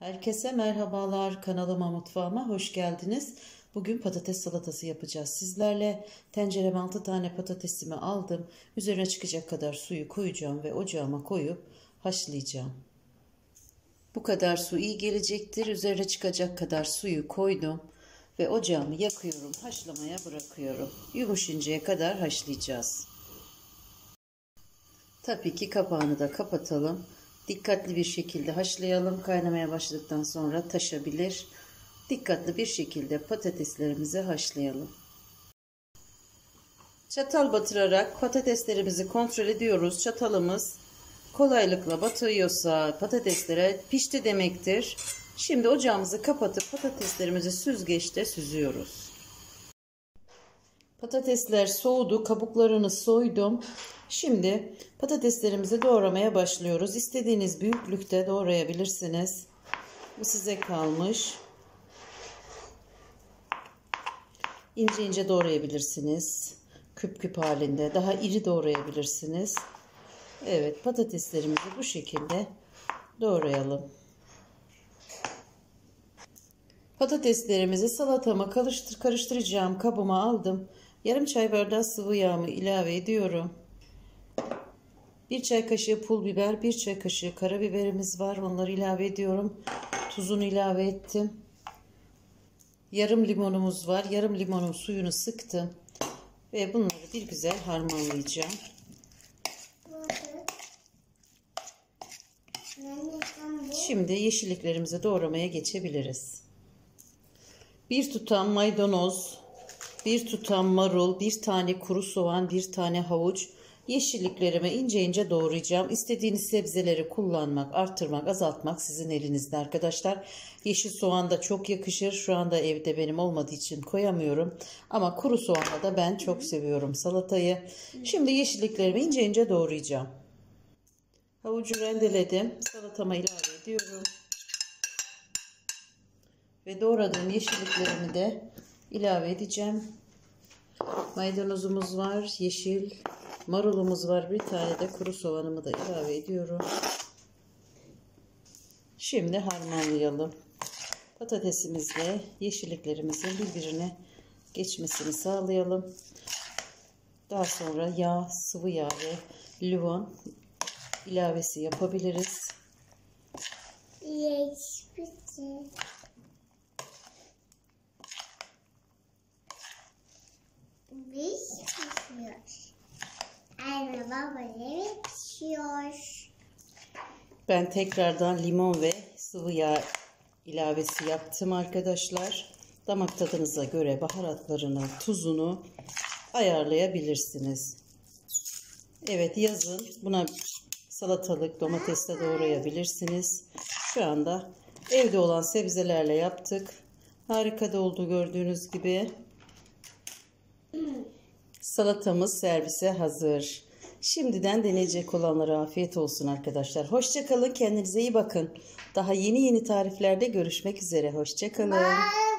Herkese merhabalar, kanalıma, mutfağıma hoş geldiniz. Bugün patates salatası yapacağız sizlerle. Tencereme 6 tane patatesimi aldım. Üzerine çıkacak kadar suyu koyacağım ve ocağıma koyup haşlayacağım. Bu kadar su iyi gelecektir. Üzerine çıkacak kadar suyu koydum ve ocağımı yakıyorum. Haşlamaya bırakıyorum. Yumuşayıncaya kadar haşlayacağız. Tabii ki kapağını da kapatalım. Dikkatli bir şekilde haşlayalım. Kaynamaya başladıktan sonra taşabilir. Dikkatli bir şekilde patateslerimizi haşlayalım. Çatal batırarak patateslerimizi kontrol ediyoruz. Çatalımız kolaylıkla batıyorsa patateslere pişti demektir. Şimdi ocağımızı kapatıp patateslerimizi süzgeçte süzüyoruz. Patatesler soğudu, kabuklarını soydum. Şimdi patateslerimizi doğramaya başlıyoruz. İstediğiniz büyüklükte doğrayabilirsiniz. Bu size kalmış. İnce ince doğrayabilirsiniz. Küp küp halinde. Daha iri doğrayabilirsiniz. Evet, patateslerimizi bu şekilde doğrayalım. Patateslerimizi salatama karıştıracağım kabıma aldım. Yarım çay bardağı sıvı yağımı ilave ediyorum. 1 çay kaşığı pul biber, 1 çay kaşığı karabiberimiz var. Onları ilave ediyorum. Tuzunu ilave ettim. Yarım limonumuz var. Yarım limonun suyunu sıktım. Ve bunları bir güzel harmanlayacağım. Şimdi yeşilliklerimizi doğramaya geçebiliriz. 1 tutam maydanoz, 1 tutam marul, 1 tane kuru soğan, 1 tane havuç. Yeşilliklerimi ince ince doğrayacağım. İstediğiniz sebzeleri kullanmak, arttırmak, azaltmak sizin elinizde arkadaşlar. Yeşil soğan da çok yakışır. Şu anda evde benim olmadığı için koyamıyorum. Ama kuru soğanla da ben çok seviyorum salatayı. Şimdi yeşilliklerimi ince ince doğrayacağım. Havucu rendeledim. Salatama ilave ediyorum. Ve doğradığım yeşilliklerimi de ilave edeceğim. Maydanozumuz var, yeşil marulumuz var, bir tane de kuru soğanımı da ilave ediyorum. Şimdi harmanlayalım. Patatesimizle yeşilliklerimizin birbirine geçmesini sağlayalım. Daha sonra yağ, sıvı yağ ve limon ilavesi yapabiliriz. Biz pişiyor. Anne baba yemek pişiyor. Ben tekrardan limon ve sıvı yağ ilavesi yaptım arkadaşlar. Damak tadınıza göre baharatlarını, tuzunu ayarlayabilirsiniz. Evet, yazın buna salatalık, domates de doğrayabilirsiniz. Şu anda evde olan sebzelerle yaptık. Harika da oldu gördüğünüz gibi. Salatamız servise hazır. Şimdiden deneyecek olanlara afiyet olsun arkadaşlar. Hoşça kalın, kendinize iyi bakın. Daha yeni tariflerde görüşmek üzere. Hoşça kalın.